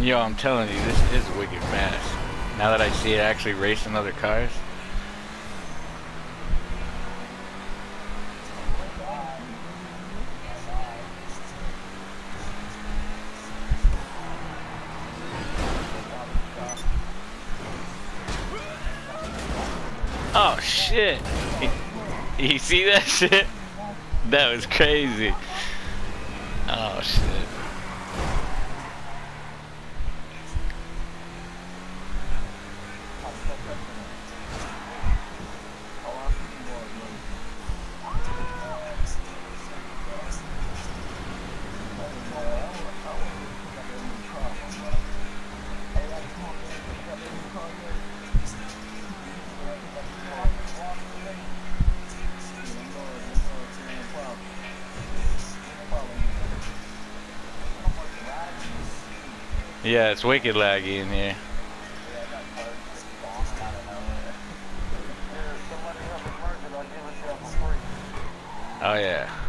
Yo, I'm telling you, this is wicked fast. Now that I see it actually racing other cars. Oh shit! You see that shit? That was crazy. Oh shit. Yeah, it's wicked laggy in here. Oh yeah.